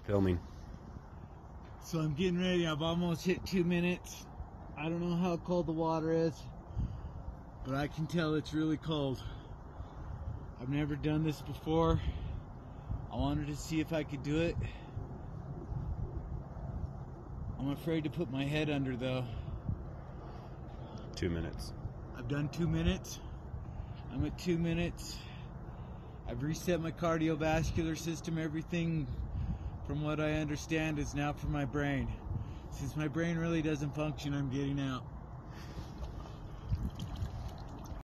Filming. So I'm getting ready. I've almost hit 2 minutes. I don't know how cold the water is, but I can tell it's really cold. I've never done this before. I wanted to see if I could do it. I'm afraid to put my head under though. 2 minutes. I've done 2 minutes. I'm at 2 minutes. I've reset my cardiovascular system. Everything, from what I understand, is now for my brain. Since my brain really doesn't function, I'm getting out.